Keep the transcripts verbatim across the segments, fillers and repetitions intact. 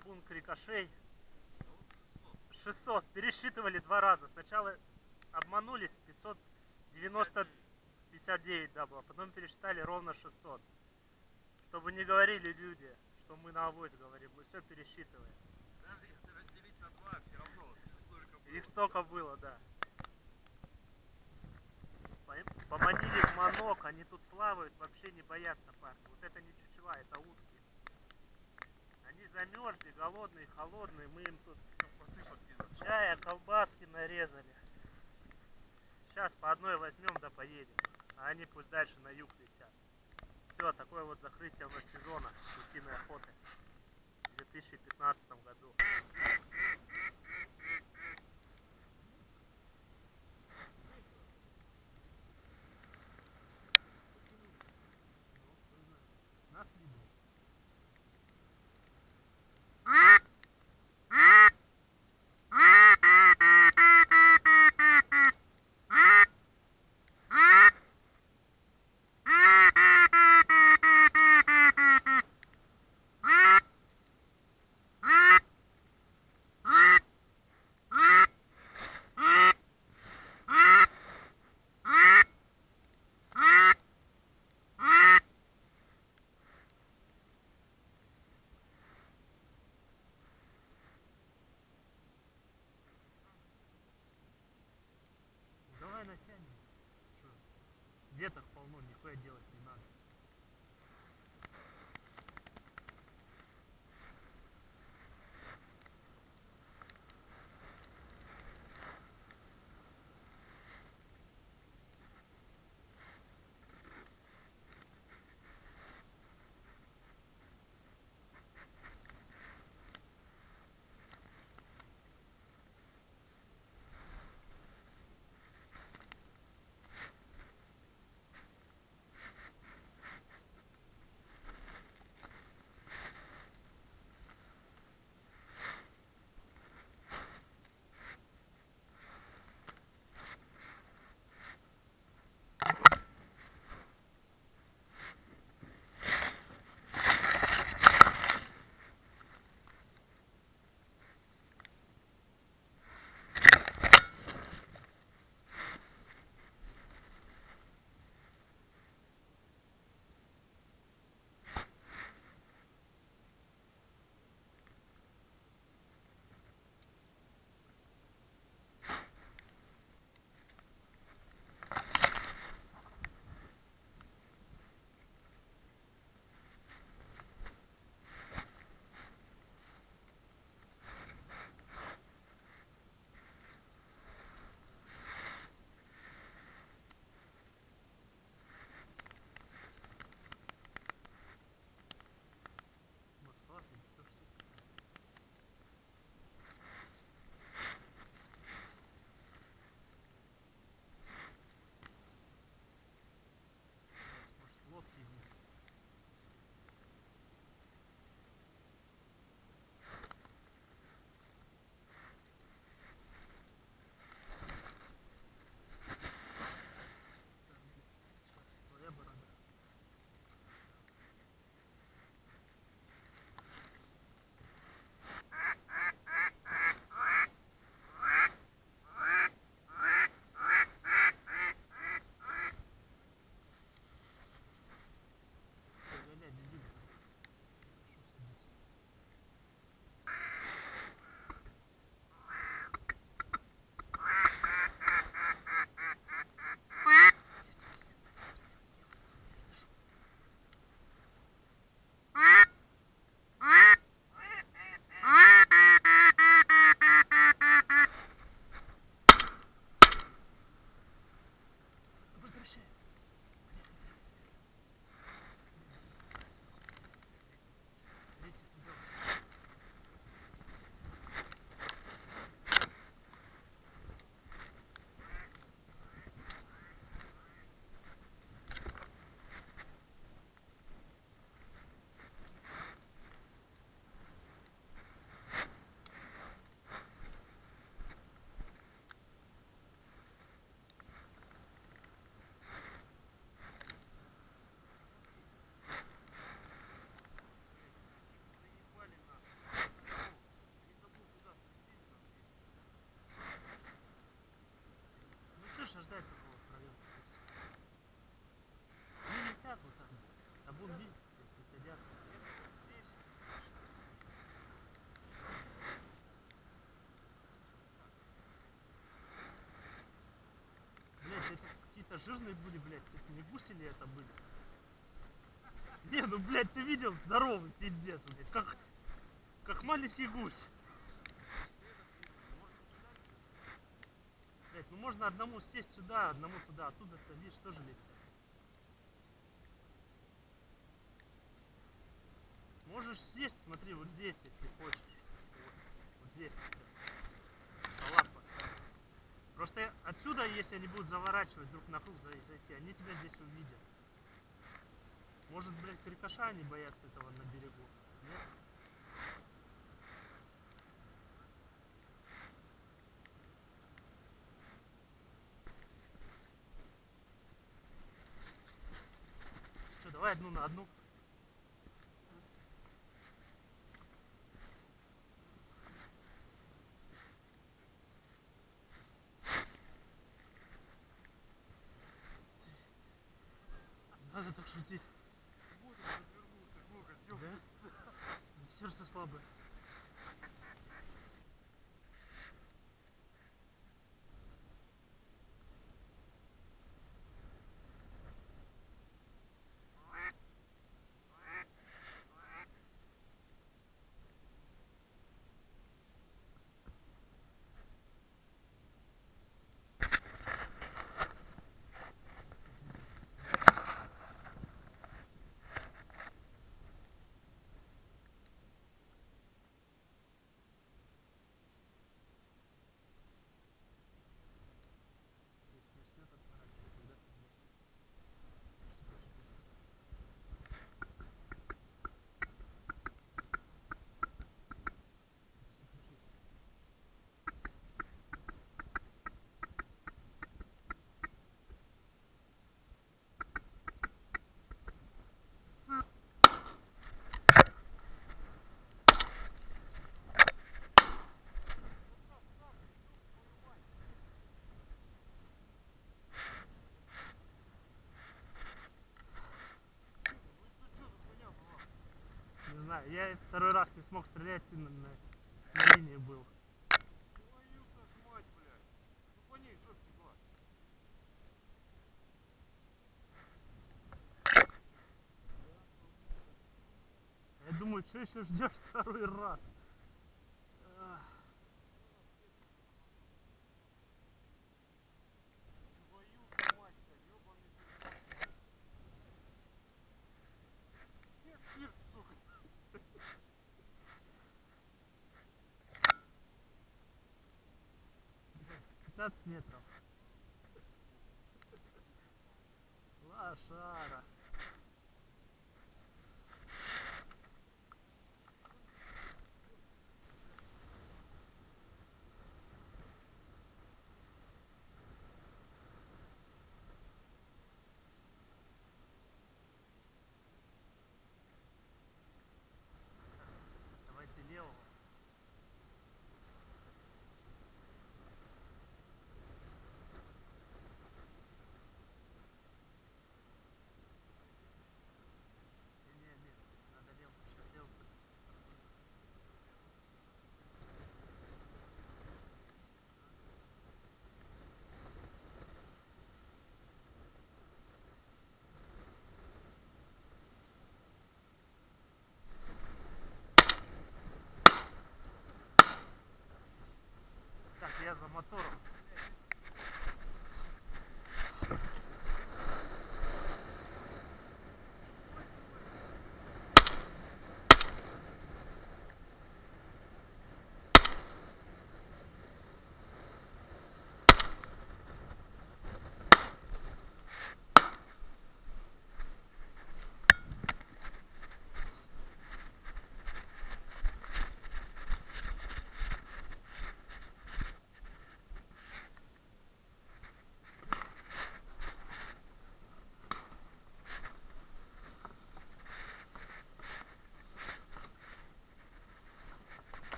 табун крикошей. шестьсот. Пересчитывали два раза. Сначала обманулись, пятьсот девяносто пятьдесят девять, да, было. Потом пересчитали ровно шестьсот. Чтобы не говорили люди, что мы на авось говорим. Мы все пересчитываем. Даже если разделить на два, все равно столько было. Их столько было, да. Поманили в манок, они тут плавают, вообще не боятся парни. Вот это не чучела, это утки. Они замерзли, голодные, холодные, мы им тут чая, колбаски нарезали. Сейчас по одной возьмем да поедем, а они пусть дальше на юг летят. Все, такое вот закрытие у нас сезона утиной охоты в две тысячи пятнадцатом году. Нас видно. Давай натянем. Что? Веток полно, нихуя делать не надо. какие-то жирные были, блядь. Это не гуси ли это были? Не, ну, блядь, ты видел? Здоровый пиздец, блядь. Как, как маленький гусь. Блядь, ну можно одному сесть сюда, одному туда. Оттуда-то, видишь, тоже летят. Можешь сесть, смотри, вот здесь, если хочешь. Вот, вот здесь. Салат поставь. Просто отсюда, если они будут заворачивать друг на круг зайти, они тебя здесь увидят. Может, блядь, крикоша они боятся этого на берегу. Нет? Что, давай одну на одну. Надо так шутить. Вот он развернулся, ну-ка, Да? Сердце слабое. Не знаю, я второй раз не смог стрелять, ты на, на, на линии был. Твою-то ж мать, блядь. Ну по ней жопки два. Я думаю, что еще ждешь второй раз? Ах. Твою-то мать-то, ёбаный ты. Нет, спирт, сука. пятнадцать метров. Лошара. Давайте левого.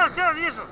Все, все, вижу.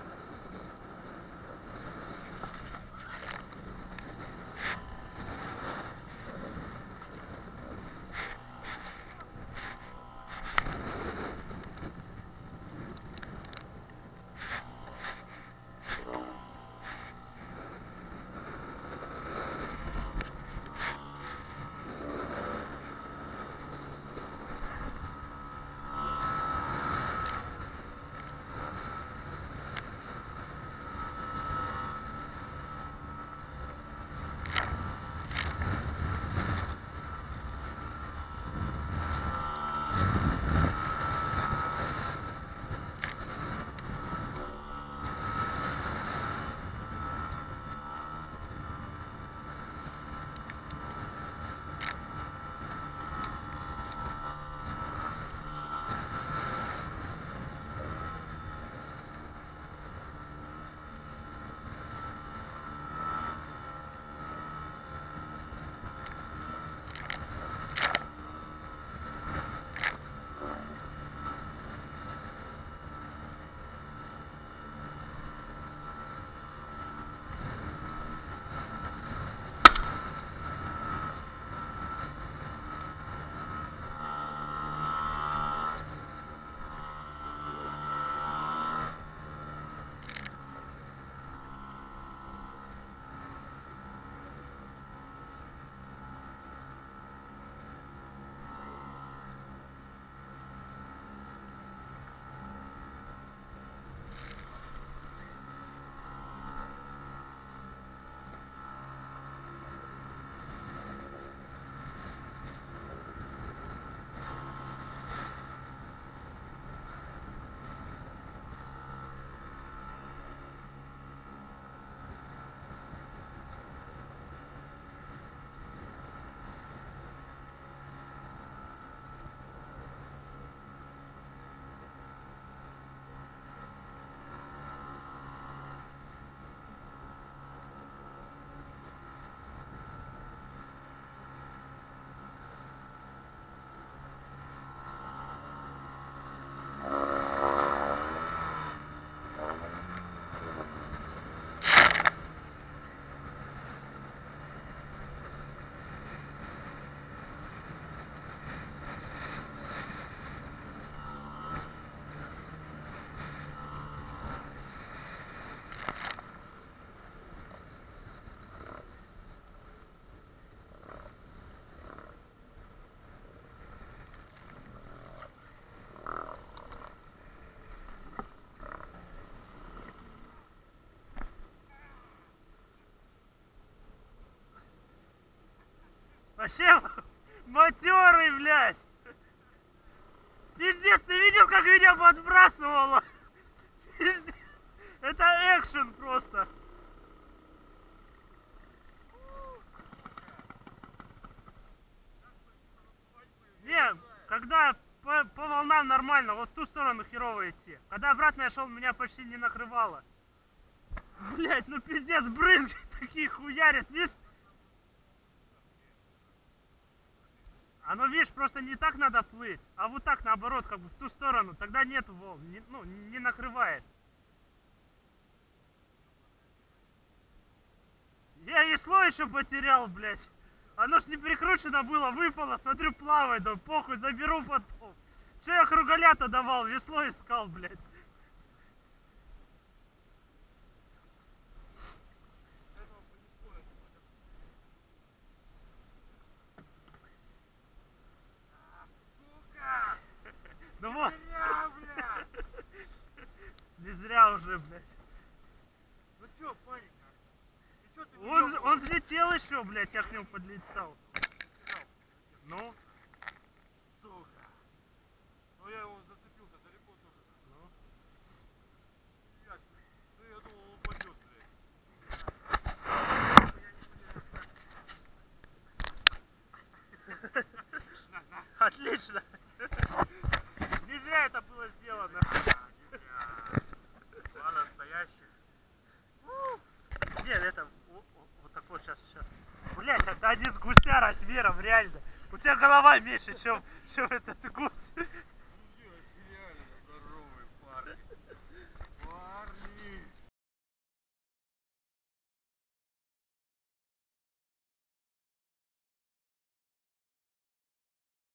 Вообще матерый, блядь. Пиздец, ты видел, как меня подбрасывало? Пиздец. Это экшен просто. Не, когда по, по волнам нормально, вот в ту сторону херово идти. Когда обратно я шел, меня почти не накрывало. Блять, ну пиздец, брызги такие хуярят, видишь? Оно, видишь, просто не так надо плыть, а вот так наоборот, как бы в ту сторону, тогда нет волн, не, ну, не накрывает. Я весло еще потерял, блядь. Оно ж не прикручено было, выпало, смотрю, плавает, да похуй, заберу потом. Че я круголя-то давал, весло искал, блядь. Ну вот. Не зря уже, блядь. Ну чё, паника? Чё ты он, же, он взлетел еще, блядь, я к нему подлетал. Ну? Сука. Ну я его зацепился далеко тоже. Ну? Блядь, ну я думал он упадет, блядь. Отлично. Не зря это было сделано. Два настоящих. Нет, это вот, вот такой сейчас, сейчас. Блять, это один с гуся размером, реально. У тебя голова меньше, чем, чем этот гусь.